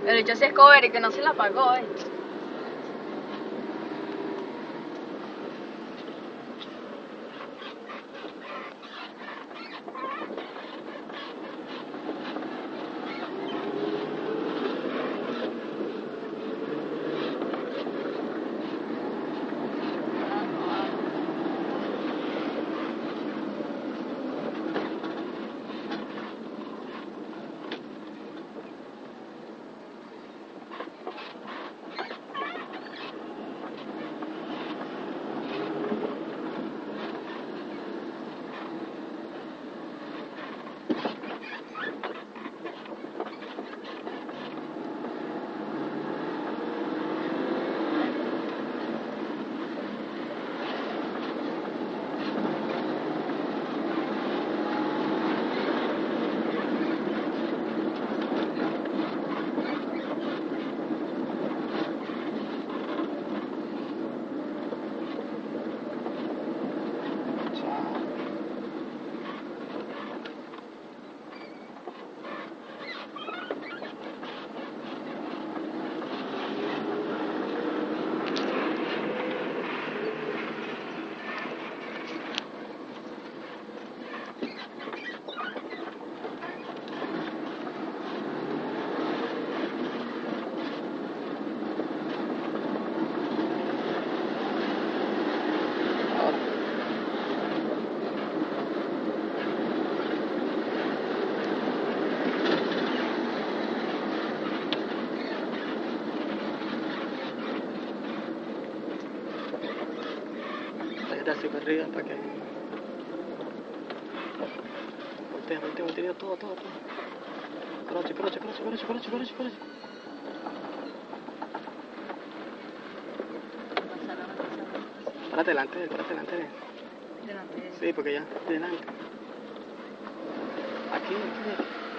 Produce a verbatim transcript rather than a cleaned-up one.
Pero yo sí es cover y que no se la pagó, eh. Está súper arriba para que voltea, voltea, voltea, todo, todo, todo. Coroche, coroche, coroche, coroche, coroche, coroche, coroche. Párate delante de él, párate delante de él. Delante de él. Sí, porque ya, delante. Aquí, aquí.